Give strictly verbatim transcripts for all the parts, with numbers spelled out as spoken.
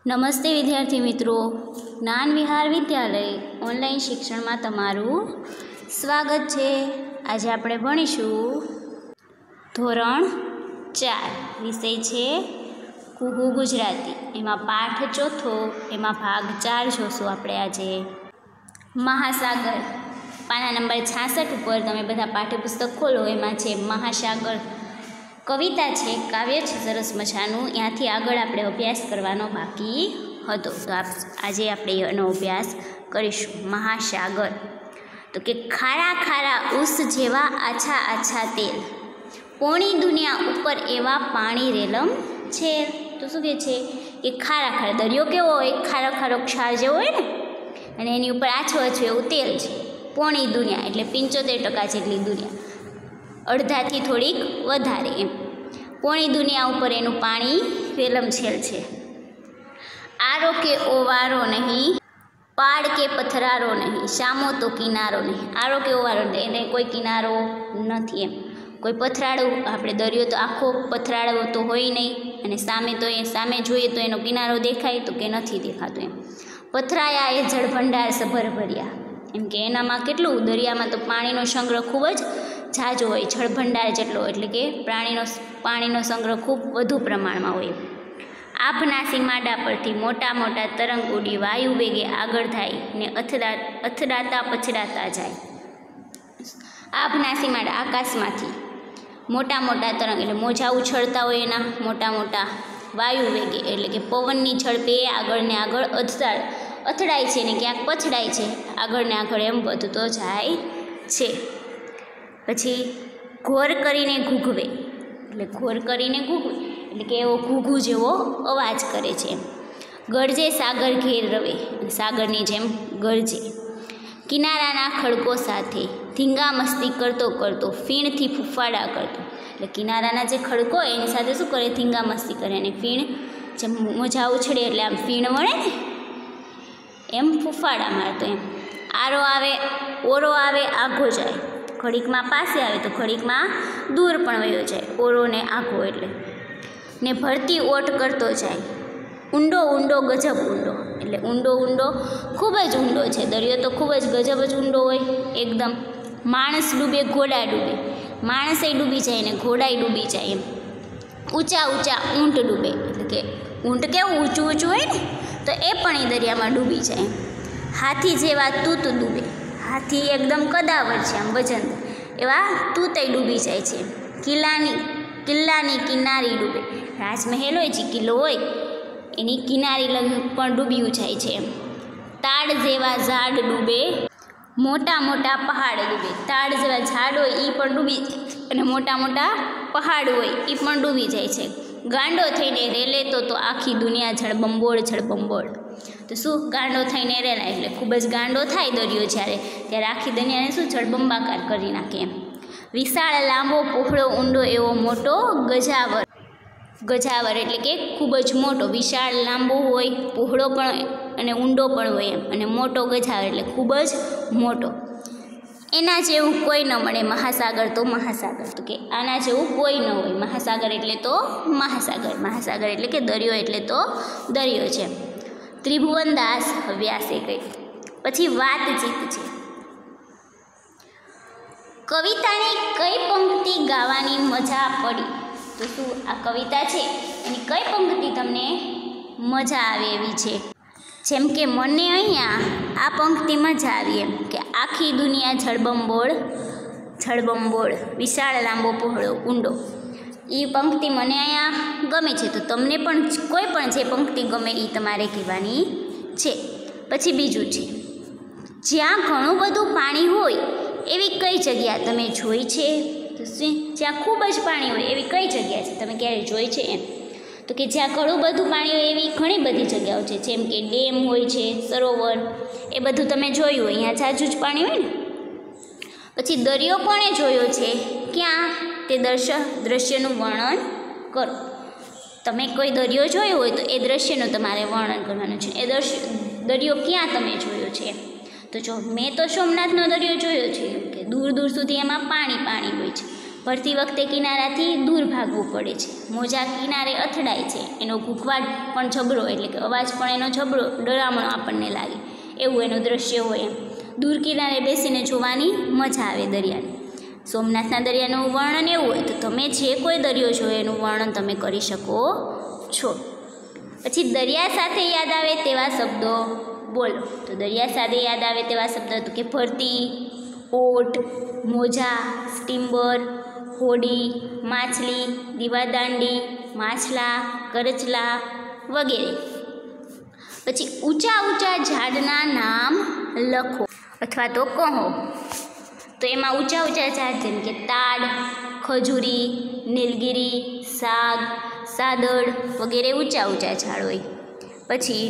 નમસ્તે વિદ્યાર્થી મિત્રો, જ્ઞાન વિહાર વિદ્યાલય ઓનલાઈન શિક્ષણમાં તમારું સ્વાગત છે। આજે આપણે ભણીશું ધોરણ ચાર, વિષય છે કુહુ ગુજરાતી। એમાં પાઠ ચોથો, એમાં ભાગ ચાર જોશું આપણે આજે। મહાસાગર, પાના નંબર છાસઠ ઉપર તમે બધા પાઠ્યપુસ્તક ખોલો, એમાં છે મહાસાગર કવિતા છે, કાવ્ય છે સરસ મજાનું। ત્યાંથી આગળ આપણે અભ્યાસ કરવાનો બાકી હતો, તો આપ આજે આપણે એનો અભ્યાસ કરીશું। મહાસાગર તો કે ખારા ખારા ઉસ જેવા આછા આછા તેલ, પોણી દુનિયા ઉપર એવા પાણી રેલમ છે। તો શું કહે છે કે ખારા ખારા દરિયો કેવો હોય, ખારો ખારો ક્ષાર જેવો હોય ને, અને એની ઉપર આછું આછું એવું તેલ છે। પોણી દુનિયા એટલે પંચોતેર ટકા જેટલી દુનિયા, અડધાથી થોડીક વધારે એમ પોણી દુનિયા ઉપર એનું પાણી રેલમછેલ છે। આરો કે ઓવારો નહીં, પાડ કે પથરારો નહીં, સામો તો કિનારો નહીં। આરો કે ઓવારો એને કોઈ કિનારો નથી એમ, કોઈ પથરાળું આપણે દરિયો તો આખો પથરાળો તો હોય નહીં, અને સામે તો એ સામે જોઈએ તો એનો કિનારો દેખાય તો કે નથી દેખાતો એમ। પથરાયા એ જળભંડાર સભર ભર્યા, એમ કે એનામાં કેટલું, દરિયામાં તો પાણીનો સંગ્રહ ખૂબ જ ઝાઝો હોય, જળભંડાર જેટલો, એટલે કે પ્રાણીનો પાણીનો સંગ્રહ ખૂબ વધુ પ્રમાણમાં હોય। આભનાસી માડા પરથી મોટા મોટા તરંગ ઉડી વાયુ વેગે આગળ થાય ને અથડા અથડાતા પછડાતા જાય। આભનાસી માડા આકાશમાંથી મોટા મોટા તરંગ એટલે મોજા ઉછળતા હોય એના મોટા મોટા, વાયુ વેગે એટલે કે પવનની ઝડપે આગળ ને આગળ અથડાય અથડાય છે ને ક્યાંક પછડાય છે, આગળ ને આગળ એમ વધતો જાય છે। પછી ઘોર કરીને ઘૂઘવે એટલે ઘોર કરીને ઘૂઘવે એટલે કે એવો ઘૂઘુ જેવો અવાજ કરે છે। ગરજે સાગર ઘેર રવે, સાગરની જેમ ગરજે। કિનારાના ખડકો સાથે ધીંગા મસ્તી કરતો કરતો, ફીણથી ફૂફાડા કરતો, એટલે કિનારાના જે ખડકો હોય એની સાથે શું કરે, ધીંગા મસ્તી કરે, અને ફીણ જેમ મોજા ઉછળે એટલે આમ ફીણ વળે ને એમ ફૂફાડા મારતો એમ। આરો આવે ઓરો આવે આઘો જાય, ઘડીકમાં પાસે આવે તો ઘડીકમાં દૂર પણ વયો જાય, ઓરો ને આઘો એટલે। ને ભરતી ઓટ કરતો જાય, ઊંડો ઊંડો ગજબ ઊંડો એટલે ઊંડો ઊંડો ખૂબ જ ઊંડો છે દરિયો, તો ખૂબ જ ગજબ જ ઊંડો હોય એકદમ। માણસ ડૂબે ઘોડા ડૂબે, માણસે ડૂબી જાય ને ઘોડાય ડૂબી જાય એમ। ઊંચા ઊંચા ઊંટ ડૂબે એટલે કે ઊંટ કેવું ઊંચું ઊંચું હોય ને, તો એ પણ એ દરિયામાં ડૂબી જાય। હાથી જેવા તૂત ડૂબે, હાથી એકદમ કદાવર છે આમ વજન, એવા તૂતય ડૂબી જાય છે। કિલ્લાની કિલ્લાની કિનારી ડૂબે, રાજમહેલ હોય જે કિલ્લો હોય એની કિનારી લગી પણ ડૂબ્યું જાય છે એમ। તાડ જેવા ઝાડ ડૂબે, મોટા મોટા પહાડ ડૂબે, તાડ જેવા ઝાડ હોય એ પણ ડૂબી જાય, અને મોટા મોટા પહાડ હોય એ પણ ડૂબી જાય છે। ગાંડો થઈને રેલે તો તો આખી દુનિયા જળબંબોળ જળબંબોળ, તો શું ગાંડો થઈને રેલાય એટલે ખૂબ જ ગાંડો થાય દરિયો જ્યારે, ત્યારે આખી દુનિયાને શું જળબંબાકાર કરી નાખે એમ। વિશાળ લાંબો પહોળો ઊંડો એવો મોટો ગજાવર, ગજાવર એટલે કે ખૂબ જ મોટો, વિશાળ લાંબો હોય, પહોળો પણ અને ઊંડો પણ હોય એમ, અને મોટો ગજાવર એટલે ખૂબ જ મોટો। એના જેવું કોઈ ન મળે મહાસાગર તો મહાસાગર, તો કે આના જેવું કોઈ ન હોય, મહાસાગર એટલે તો મહાસાગર, મહાસાગર એટલે કે દરિયો એટલે તો દરિયો છે। ત્રિભુવનદાસ વ્યાસે કહી, પછી વાતચીત છે। કવિતાની કઈ પંક્તિ ગાવાની મજા પડી, તો શું આ કવિતા છે એની કઈ પંક્તિ તમને મજા આવે એવી છે? જેમ કે મને અહીંયા આ પંક્તિ મજા આવી એમ કે આખી દુનિયા જળબંબોળ જળબંબોળ, વિશાળ લાંબો પહોળો ઊંડો, એ પંક્તિ મને અહીંયા ગમે છે, તો તમને પણ કોઈ પણ જે પંક્તિ ગમે એ તમારે કહેવાની છે। પછી બીજું છે, જ્યાં ઘણું બધું પાણી હોય એવી કઈ જગ્યા તમે જોઈ છે? તો જ્યાં ખૂબ જ પાણી હોય એવી કઈ જગ્યા છે તમે ક્યારે જોઈ છે એમ? તો કે જ્યાં ઘણું બધું પાણી હોય એવી ઘણી બધી જગ્યાઓ છે, જેમ કે ડેમ હોય છે, સરોવર, એ બધું તમે જોયું હોય, અહીંયા ઝાઝું જ પાણી હોય ને। પછી દરિયો કોણે જોયો છે, ક્યાં, તે દર્શ દ્રશ્યનું વર્ણન કરો। તમે કોઈ દરિયો જોયો હોય તો એ દ્રશ્યનું તમારે વર્ણન કરવાનું છે, એ દર્શ દરિયો ક્યાં તમે જોયો છે? તો જો મેં તો સોમનાથનો દરિયો જોયો છે કે દૂર દૂર સુધી એમાં પાણી પાણી હોય છે, ભરતી વખતે કિનારાથી દૂર ભાગવું પડે છે, મોજા કિનારે અથડાય છે, એનો ઘૂંઘવાટ પણ જબરો એટલે કે અવાજ પણ એનો જબરો ડરામણો આપણને લાગે એવું એનું દ્રશ્ય હોય. એમ દૂર કિનારે બેસીને જોવાની મજા આવે દરિયાની. સોમનાથના દરિયાનું વર્ણન એવું હોય તો તમે જે કોઈ દરિયો જોયો એનું વર્ણન તમે કરી શકો છો. પછી દરિયા સાથે યાદ આવે તેવા શબ્દો બોલો. તો દરિયા સાથે યાદ આવે તેવા શબ્દો તો કે ભરતી, ઓટ, મોજા, સ્ટીમ્બર, હોડી, માછલી, દીવાદાંડી, માછલા, કરચલા વગેરે. પછી ઊંચા ઊંચા ઝાડના નામ લખો અથવા તો કહો. તો એમાં ઊંચા ઊંચા ઝાડ જેમ કે તાડ, ખજૂરી, નીલગિરી, સાગ, સાદડ વગેરે ઊંચા ઊંચા ઝાડ હોય. પછી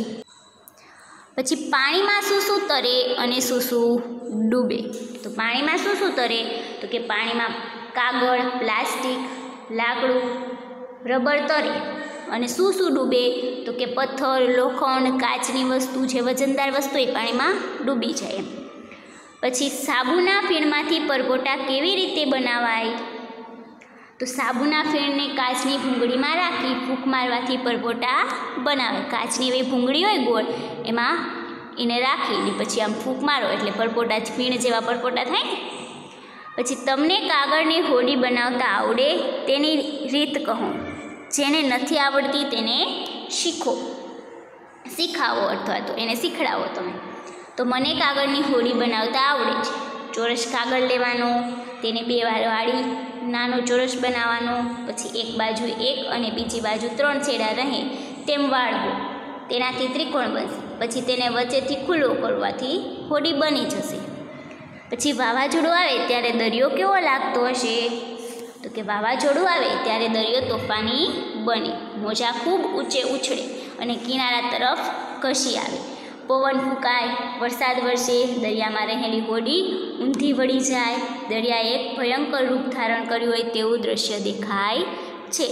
પછી પાણીમાં શું શું તરે અને શું શું ડૂબે. તો પાણીમાં શું શું તરે તો કે પાણીમાં કાગળ, પ્લાસ્ટિક, લાકડું, રબર તરે. અને શું શું ડૂબે તો કે પથ્થર, લોખંડ, કાચની વસ્તુ જે વજનદાર વસ્તુ એ પાણીમાં ડૂબી જાય. એમ પછી સાબુના ફીણમાંથી પરપોટા કેવી રીતે બનાવાય. તો સાબુના ફીણને કાચની ભૂંગળીમાં રાખી ફૂંક મારવાથી પરપોટા બનાવે. કાચની એવી ભૂંગળી હોય ગોળ, એમાં એને રાખીને પછી આમ ફૂંક મારો એટલે પરપોટા ફીણ જેવા પરપોટા થાય ને. પછી તમને કાગળની હોડી બનાવતા આવડે તેની રીત કહો. જેને નથી આવડતી તેને શીખો, શીખાવો અથવા તો એને શીખડાવો તમે. તો મને કાગળની હોડી બનાવતા આવડે છે. ચોરસ કાગળ લેવાનો, તેને બે વાર વાળી નાનો ચોરસ બનાવવાનો, પછી એક બાજુ એક અને બીજી બાજુ ત્રણ છેડા રહે તેમ વાળવો, તેનાથી ત્રિકોણ બનશે. પછી તેને વચ્ચેથી ખુલ્લો કરવાથી હોડી બની જશે. પછી વાવાઝોડું આવે ત્યારે દરિયો કેવો લાગતો હશે તો કે વાવાઝોડું આવે ત્યારે દરિયો તોફાની બને, મોજા ખૂબ ઊંચે ઉછળે અને કિનારા તરફ ઘસી આવે. પવન ફૂંકાય, વરસાદ વરસે, દરિયામાં રહેલી હોડી ઊંધી વળી જાય, દરિયાએ એક ભયંકર રૂપ ધારણ કર્યું હોય તેવું દ્રશ્ય દેખાય છે.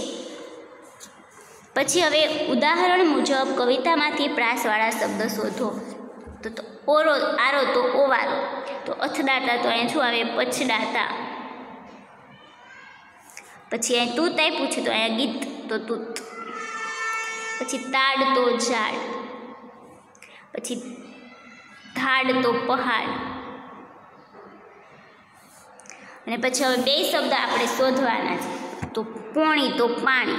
પછી હવે ઉદાહરણ મુજબ કવિતામાંથી પ્રાસવાળા શબ્દ શોધો. તો તો ઓરો આરો તો ઓવારો, તો અથડાતા તો અહીંયા શું આવે પછડાતા. પછી અહીંયા તૂત આપ્યું છે તો અહીંયા ગીત તો તૂત. પછી તાડ તો ઝાડ, પછી ધાડ તો પહાડ. અને પછી હવે બે શબ્દ આપણે શોધવાના છે. તો પોણી તો પાણી.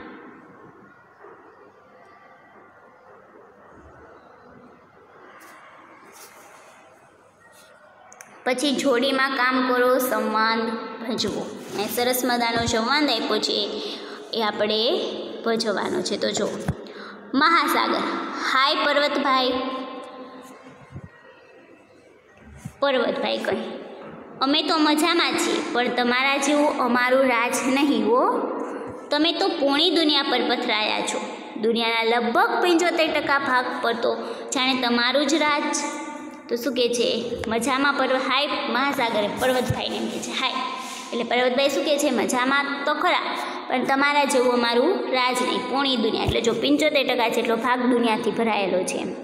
પછી જોડીમાં કામ કરો, સંવાદ ભજવો. એ સરસ મજાનો સંવાદ આપ્યો છે એ આપણે ભજવવાનો છે. તો જો મહાસાગર. હાય પર્વતભાઈ. પર્વતભાઈ કહે અમે તો મજામાં છીએ પણ તમારા જેવું અમારું રાજ નહીં હો. તમે તો પૂર્ણી દુનિયા પર પથરાયા છો. દુનિયાના લગભગ પંચોતેર ટકા ભાગ પર તો જાણે તમારું જ રાજ. તો શું કહે છે મજામાં પર્વ હાય મહાસાગરે પર્વતભાઈને એમ કહે છે હાય. એટલે પર્વતભાઈ શું કહે છે મજામાં તો ખરા પણ તમારા જેવું અમારું રાજ નહીં, પૂર્ણી દુનિયા. એટલે જો પંચોતેર ટકા જેટલો ભાગ દુનિયાથી ભરાયેલો છે એમ.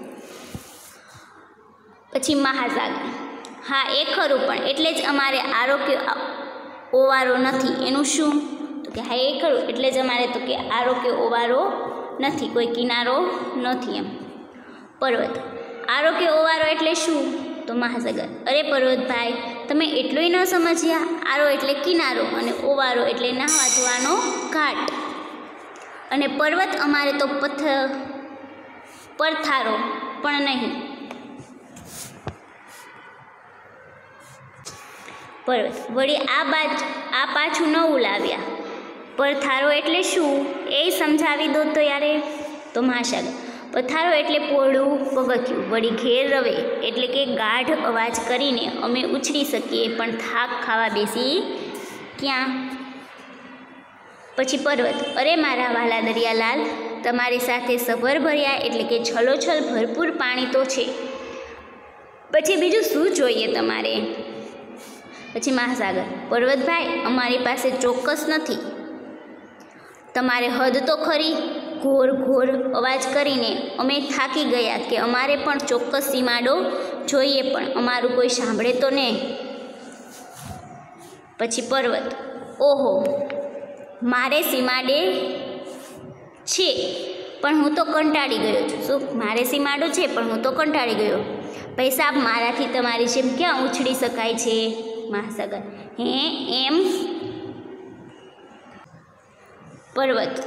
પછી મહાસાગર. હા એ ખરું પણ એટલે જ અમારે આરોગ્ય ઓવારો નથી. એનું શું તો કે હા એ ખરું એટલે જ અમારે તો કે આરોગ્ય ઓવારો નથી, કોઈ કિનારો નથી એમ. પર્વત. આરોગ્ય ઓવારો એટલે શું તો મહાસાગર. અરે પર્વતભાઈ તમે એટલું ન સમજ્યા. આરો એટલે કિનારો અને ઓવારો એટલે નહાવા ધોવાનો ઘાટ. અને પર્વત અમારે તો પથ્થર પરથારો પણ નહીં. પર્વત. વળી આ બાજ આ પાછું નવું લાવ્યા. પરથારો એટલે શું એ સમજાવી દો તો યારે. તો મહાસાગર. પથારો એટલે પોળું પગથિયું, વળી ઘેર રવે એટલે કે ગાઢ અવાજ કરીને અમે ઉછળી શકીએ પણ થાક ખાવા બેસી ક્યાં. પછી પર્વત. અરે મારા વાલા દરિયાલાલ તમારી સાથે સભર ભર્યા એટલે કે છલોછલ ભરપૂર પાણી તો છે, પછી બીજું શું જોઈએ તમારે. પછી મહાસાગર. પર્વતભાઈ અમારી પાસે ચોક્કસ નથી. તમારે હદ તો ખરી. ઘોર ઘોર અવાજ કરીને અમે થાકી ગયા કે અમારે પણ ચોક્કસ સીમાડો જોઈએ પણ અમારું કોઈ સાંભળે તો નહીં. પછી પર્વત. ઓહો મારે સીમાડે છે પણ હું તો કંટાળી ગયો છું. શું મારે સીમાડો છે પણ હું તો કંટાળી ગયો. ભાઈ સાહેબ મારાથી તમારી જેમ ક્યાં ઉછળી શકાય છે? મહાસાગર હે એમ? પર્વત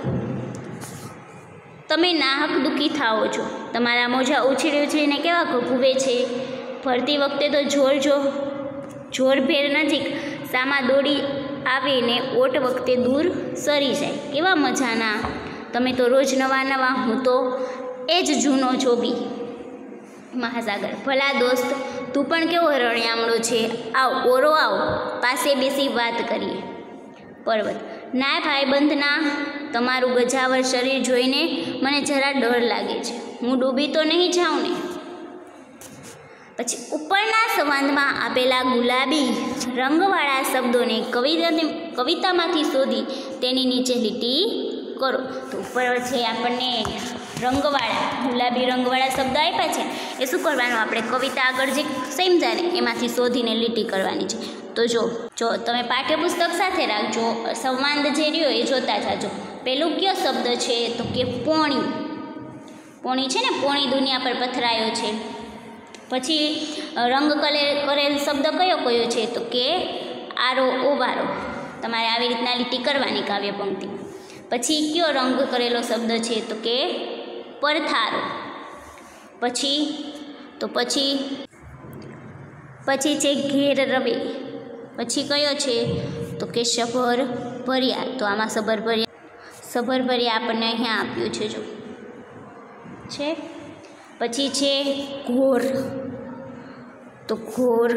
તમે નાહક દુઃખી થાઓ છો. તમારા મોજા ઉછળી ઉછળીને કેવા ઘૂવે છે. ફરતી વખતે તો જોર જો જોરભેર નજીક સામા દોડી આવીને ઓટ વખતે દૂર સરી જાય. કેવા મજાના તમે તો રોજ નવા નવા, હું તો એ જ જૂનો જોગી. મહાસાગર ભલા દોસ્ત તું પણ કેવો રણિયામણો છે. આવ ઓરો આવ, પાસે બેસી વાત કરીએ. પર્વત ના ભાઈબંધના, તમારું ગજાવર શરીર જોઈને મને જરા ડર લાગે છે. હું ડૂબી તો નહીં જાઉં ને? પછી ઉપરના સંવાદમાં આપેલા ગુલાબી રંગવાળા શબ્દોને કવિતાને કવિતામાંથી શોધી તેની નીચે લીટી કરો. તો ઉપર છે આપણને રંગવાળા ગુલાબી રંગવાળા શબ્દ આપ્યા છે. એ શું કરવાનું, આપણે કવિતા આગળ જે સમજાય ને એમાંથી શોધીને લીટી કરવાની છે. તો જો જો તમે પાઠ્યપુસ્તક સાથે રાખજો, સંવાદ જે રહ્યો એ જોતા જાજો. પેલું કયો શબ્દ છે તો કે પોણી. પોણી છે ને, પોણી દુનિયા પર પથરાયો છે. પછી રંગ કલે કરેલ શબ્દ કયો કયો છે તો કે આરો ઓવારો. તમારે આવી રીતના લીટી કરવાની કાવ્ય પંક્તિમાં. પછી કયો રંગ કરેલો શબ્દ છે તો કે પરથારો. પછી તો પછી પછી છે ઘેર રવે. પછી કયો છે તો કે સભર ભર્યા. તો આમાં સભર ભર્યા સભર ભર્યા આપણને અહીંયા આપ્યું છે જો છે. પછી છે ઘોર. તો ઘોર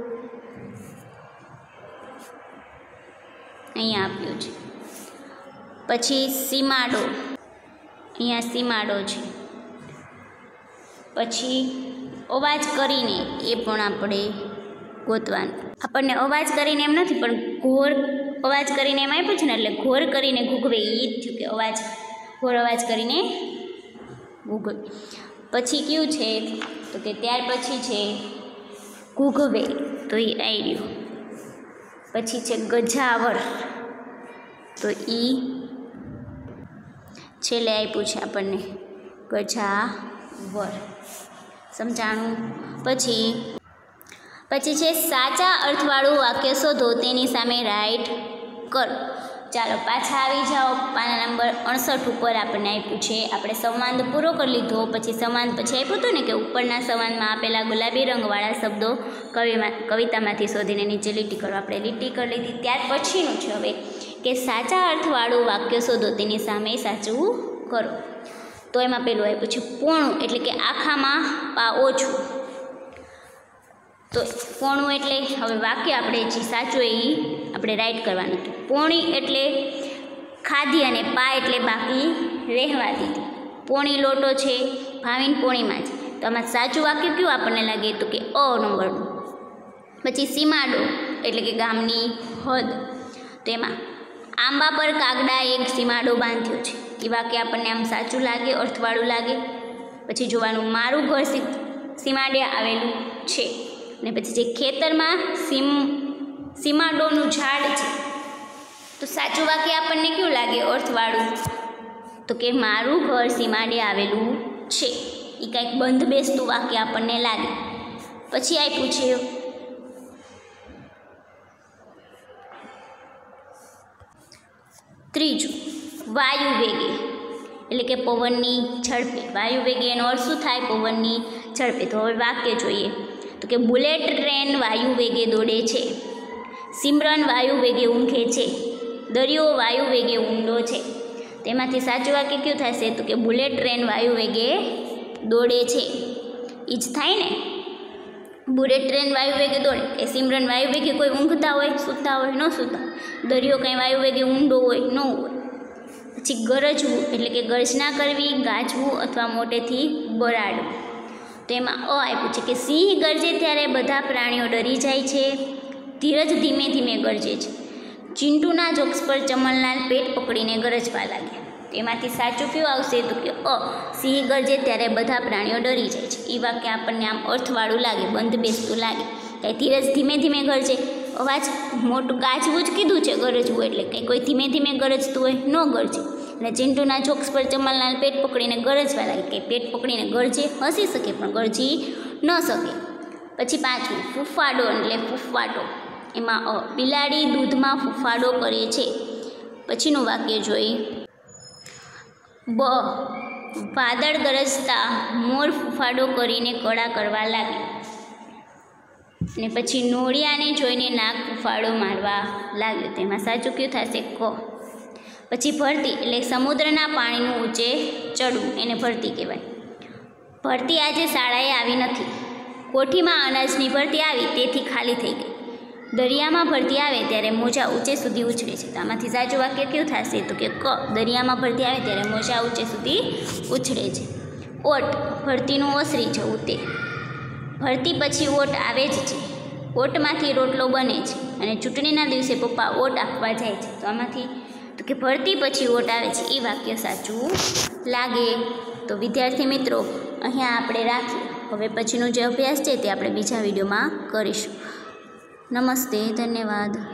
અહીંયા આપ્યું છે. પછી સીમાડો, અહીંયા સીમાડો છે. પછી અવાજ કરીને એ પણ આપણે ગોતવાનું. આપણને અવાજ કરીને એમ નથી પણ ઘોર અવાજ કરીને એમ આપ્યું છે ને, એટલે ઘોર કરીને ઘૂઘવે એ જ થયું કે અવાજ ઘોર અવાજ કરીને ઘૂઘવે. પછી કયું છે તો કે ત્યાર પછી છે ઘૂઘવે. તો એ આવી રહ્યું. પછી છે ગજાવર. તો એ છેલ્લે આપ્યું છે આપણને ગજાવર. સમજાણું? પછી પછી છે સાચા અર્થવાળું વાક્ય શોધો, તેની સામે રાઈટ કરો. ચાલો પાછા આવી જાઓ. પાના નંબર અડસઠ ઉપર આપણને આપ્યું છે. આપણે સંવાદ પૂરો કરી લીધો. પછી સંવાદ પછી આપ્યું હતું ને કે ઉપરના સંવાદમાં આપેલા ગુલાબી રંગવાળા શબ્દો કવિમાં કવિતામાંથી શોધીને નીચે લીટી કરો. આપણે લીટી કરી લીધી. ત્યાર પછીનું છે હવે કે સાચા અર્થવાળું વાક્ય શોધો, તેની સામે સાચું કરો. તો એમાં પેલું આપ્યું છે પોણું, એટલે કે આખામાં પા ઓછું. તો પોણું એટલે હવે વાક્ય આપણે જે સાચું એ આપણે રાઈટ કરવાનું હતું. પોણી એટલે ખાધી અને પા એટલે બાકી રહેવા દીધી. પોણી લોટો છે, ભાવીને પોણીમાં છે. તો આમાં સાચું વાક્ય કયું આપણને લાગે તો કે અ નંબરનું. પછી સીમાડો એટલે કે ગામની હદ. તો એમાં આંબા પર કાગડા એક સીમાડો બાંધ્યો છે. એ વાક્ય આપણને આમ સાચું લાગે, અર્થવાળું લાગે. પછી જોવાનું મારું ઘર સીમાડે આવેલું છે. ને પછી જે ખેતરમાં સીમ સીમાડોનું ઝાડ છે. તો સાચું વાક્ય આપણને કેવું લાગે, અર્થવાળું? તો કે મારું ઘર સીમાડે આવેલું છે. એ કાંઈક બંધ બેસતું વાક્ય આપણને લાગે. પછી આપ્યું છે ત્રીજું વાયુ વેગે, એટલે કે પવનની ઝડપે. વાયુ વેગે એનો અર્થ શું થાય? પવનની ઝડપે. તો હવે વાક્ય જોઈએ તો કે બુલેટ ટ્રેન વાયુ વેગે દોડે છે. સિમરન વાયુ વેગે ઊંઘે છે. દરિયો વાયુ વેગે ઊંડો છે. તેમાંથી સાચું વાક્ય કયું થશે તો કે બુલેટ ટ્રેન વાયુ વેગે દોડે છે. એ જ થાય ને. બુલેટ ટ્રેન વાયુ વેગે દોડે એ સિમરન વાયુ વેગે કોઈ ઊંઘતા હોય, સૂતા હોય, ન સૂતા. દરિયો કંઈ વાયુ વેગે ઊંડો હોય, ન હોય. પછી ગરજવું એટલે કે ગર્જના કરવી, ગાજવું અથવા મોટેથી બરાડવું. તો એમાં અ આપ્યું છે કે સિંહ ગરજે ત્યારે બધા પ્રાણીઓ ડરી જાય છે. ધીરજ ધીમે ધીમે ગરજે છે. ચિંટુના જોક્સ પર ચમનલાલ પેટ પકડીને ગરજવા લાગ્યા. એમાંથી સાચું કયું આવશે તો કે અ સિંહ ગરજે ત્યારે બધા પ્રાણીઓ ડરી જાય છે. એ વાક્ય આપણને આમ અર્થવાળું લાગે, બંધ બેસતું લાગે. કાંઈ ધીરજ ધીમે ધીમે ગરજે અવાજ મોટું ગાજવું જ કીધું છે, ગરજવું એટલે કંઈ કોઈ ધીમે ધીમે ગરજતું હોય ન ગરજે. અને ચિંટુના જોક્સ પર ચમનલાલ પેટ પકડીને ગરજવા લાગે કે પેટ પકડીને ગરજે, હસી શકે પણ ગરજી ન શકે. પછી પાંચમું ફૂફાડો એટલે ફૂફાટો. એમાં અ બિલાડી દૂધમાં ફૂફાડો કરે છે. પછીનું વાક્ય જોઈ. બ વાદળ ગરજતા મોર ફૂફાડો કરીને કળા કરવા લાગે. ને પછી નોળિયાને જોઈને નાગ ફૂફાડો મારવા લાગ્યો. તેમાં સાચું કયું થશે? ક. પછી ભરતી એટલે સમુદ્રના પાણીનું ઊંચે ચડવું, એને ભરતી કહેવાય. ભરતી આજે શાળાએ આવી નથી. કોઠીમાં અનાજની ભરતી આવી તેથી ખાલી થઈ ગઈ. દરિયામાં ભરતી આવે ત્યારે મોજા ઊંચે સુધી ઉછળે છે. તો આમાંથી સાચું વાક્ય કયું થશે? તો કે ક. દરિયામાં ભરતી આવે ત્યારે મોજા ઊંચે સુધી ઉછળે છે. ઓટ ભરતીનું ઓસરી જવું તે. ભરતી પછી ઓટ આવે જ છે. ઓટમાંથી રોટલો બને છે અને ચૂંટણીના દિવસે પપ્પા ઓટ આપવા જાય છે. તો આમાંથી તો કે ભરતી પછી ઓટ આવે છે એ વાક્ય સાચું લાગે. તો વિદ્યાર્થી મિત્રો, અહીંયા આપણે રાખીએ. હવે પછીનો જે અભ્યાસ છે તે આપણે બીજા વિડીયોમાં કરીશું. નમસ્તે, ધન્યવાદ.